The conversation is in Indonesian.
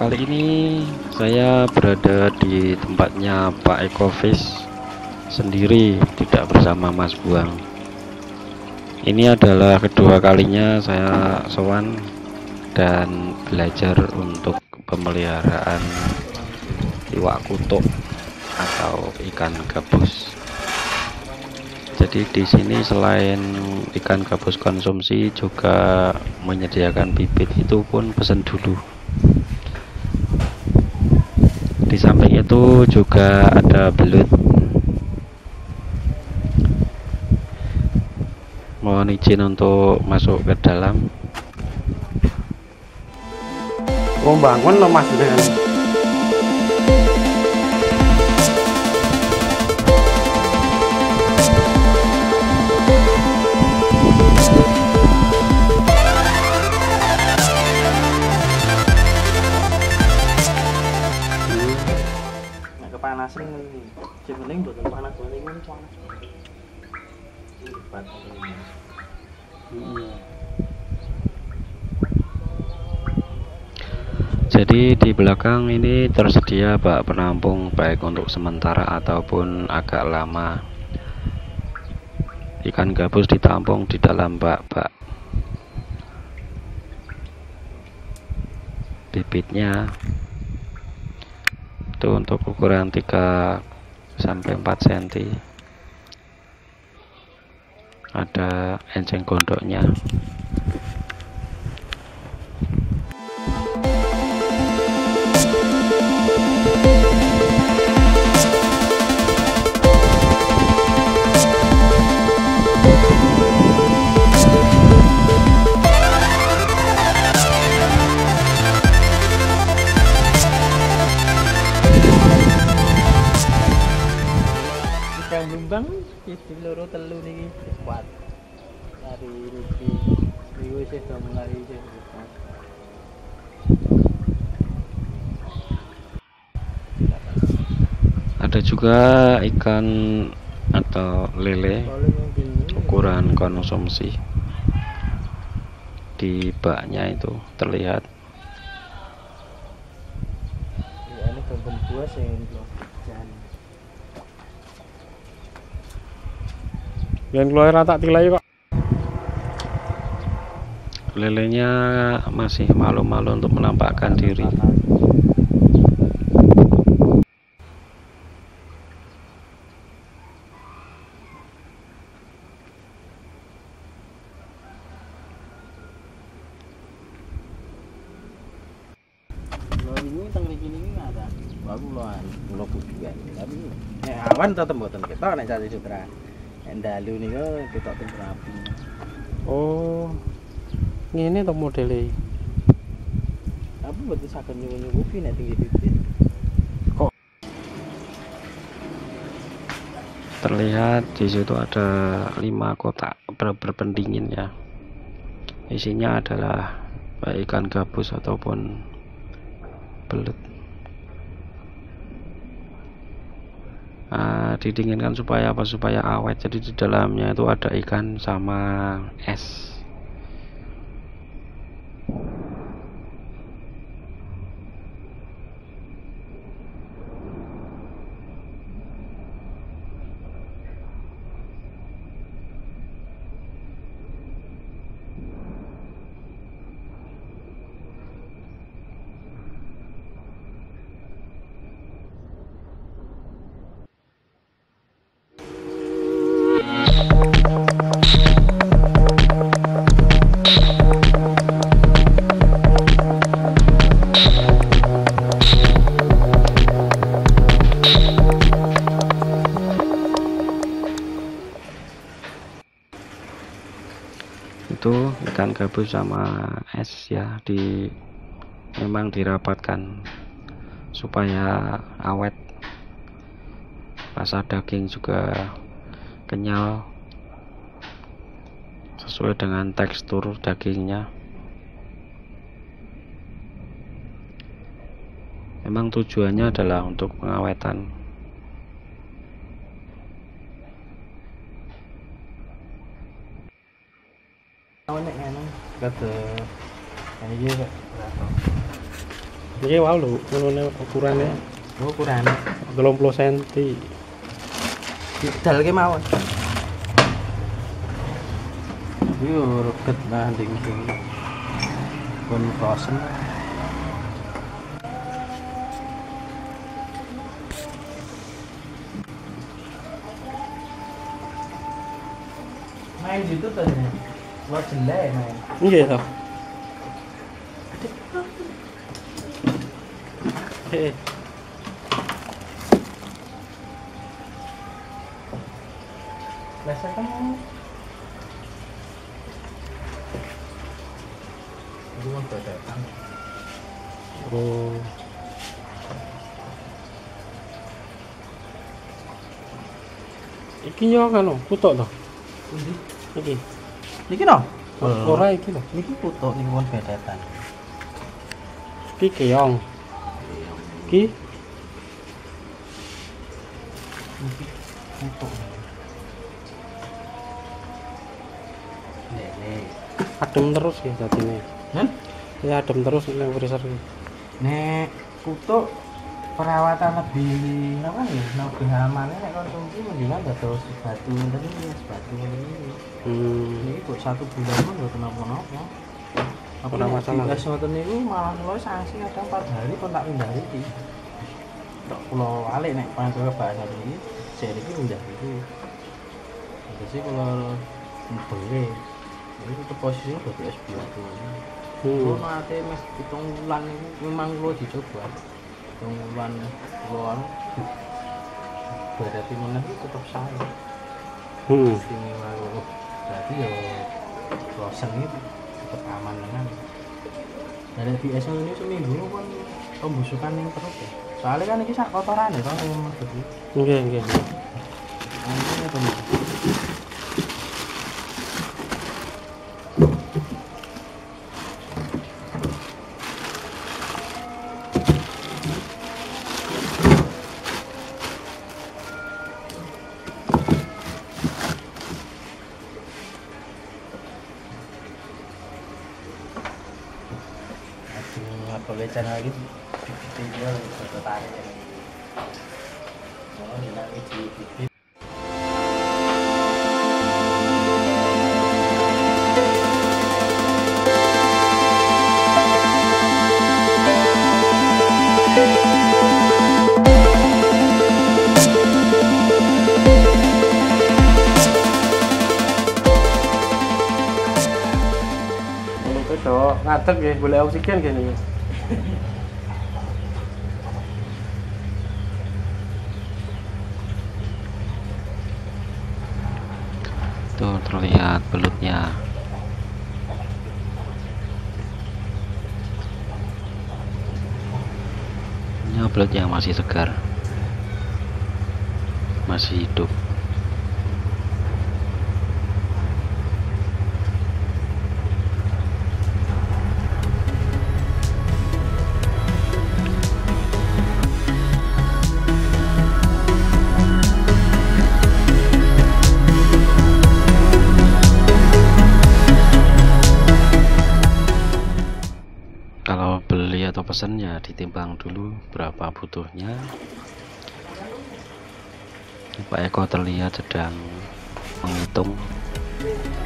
Kali ini saya berada di tempatnya Pak Ekofish sendiri, tidak bersama Mas Buang. Ini adalah kedua kalinya saya sowan dan belajar untuk pemeliharaan iwak kutuk atau ikan gabus. Jadi di sini selain ikan gabus konsumsi juga menyediakan bibit, itu pun pesan dulu. Di samping itu juga ada belut. Mohon izin untuk masuk ke dalam. Bangun lo mas dengan kepanasan ini. Sebenarnya buat panas ini kan panas. Jadi di belakang ini tersedia bak penampung baik untuk sementara ataupun agak lama. Ikan gabus ditampung di dalam bak-bak. Bibitnya itu untuk ukuran 3 sampai 4 cm. Ada enceng gondoknya. Yang Blumbang di loro telu niki kuat. Dari niki riwes sudah mulai Ada juga ikan atau lele ukuran konsumsi. Di baknya itu terlihat. ya ini gembem buas yang yang keluar rata tilai kok. Lelenya masih malu-malu untuk menampakkan diri. ini teng mriki niki ada. Baru loan, kula kuduan. Tapi nek awan tetep mboten ketok nek Candi Sutra. Nek dalu niku ketok teng Merapi. Oh, ngene to modele. Tapi mboten saged nyuwun-nyuwupi nek tinggi bibit. Terlihat di situ ada 5 kotak berpendingin ya. Isinya adalah baik ikan gabus ataupun belut. Didinginkan supaya apa? Supaya awet. Jadi di dalamnya itu ada ikan sama es. Itu ikan gabus sama es ya, memang dirapatkan supaya awet. Rasa daging juga kenyal sesuai dengan tekstur dagingnya. Memang tujuannya adalah untuk pengawetan. Nek ngono kata ini berapa? Iki wae lho, ngono ukurane Ukuran 30 cm. dal ki mawon. Yo reket lah ding kon frozen. Main situ tuh ya. Buat jelek main. Nggih to. Eh, Biasa kan itu kan datang. oh. Iki yo kan kutuk to. Ini Iki. niki no. Ora iki lho. Niki kutuk niki pun bedetan. Iki keong. Iki Niki kutuk. Lele. adem terus ya dadine. Nen? Ya adem terus nek freezer iki. Nek kutuk perawatan lebih apa ya? Lebih amannya nek konsumsi mendingan dados batu ngene iki, batu ngene iki. Ini buat 1 bulan pun nggak kenapa-napa. Apa Ora masalah. Gas ngoten niku malah kula sanksi kadang 4 hari kon tak pindah iki. Tok kula alik nek pangke bahasa iki, jare iki pindah iki. Terus kula mbere. Ini tetep posisi dadi es bioto. Kula nate mes 7 bulan niku memang kula dicoba. 7 bulan kula berarti meneh tetep sae. Istimewa kok. Berarti ya frozen itu tetap aman tenan. Dari di es ini seminggu kan pembusukan yang perut ya. Soalnya kan ini sak kotoran ya kan yang maksud iki. Nggih, nggih. Ini apa nih? Boleh channel lagi video tertarik ya. Oh, ini di Cok, ngadeg nggih, boleh oksigen nggih niki. Tuh terlihat belutnya. Ini belut yang masih segar, masih hidup. Kalau beli atau pesan ya ditimbang dulu berapa butuhnya. Pak Eko terlihat sedang menghitung